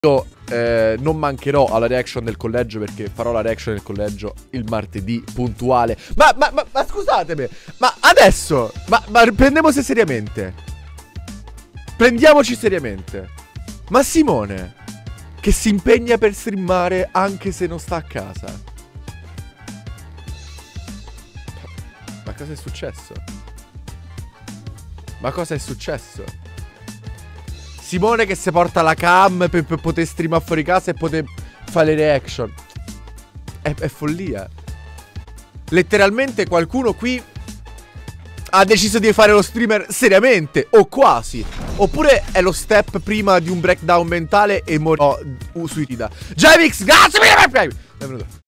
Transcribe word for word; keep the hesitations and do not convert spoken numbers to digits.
Io eh, non mancherò alla reaction del collegio, perché farò la reaction del collegio il martedì puntuale. Ma, ma, ma, ma scusatemi, ma adesso, ma, ma prendiamoci seriamente. Prendiamoci seriamente. Ma Simone, che si impegna per streamare anche se non sta a casa. Ma cosa è successo? Ma cosa è successo? Simone che si porta la cam per, per poter streamare fuori casa e poter fare le reaction. È, è follia. Letteralmente qualcuno qui ha deciso di fare lo streamer seriamente, o quasi. Oppure è lo step prima di un breakdown mentale e morirò uh, sui Tida. Javix, grazie mille! Benvenuto.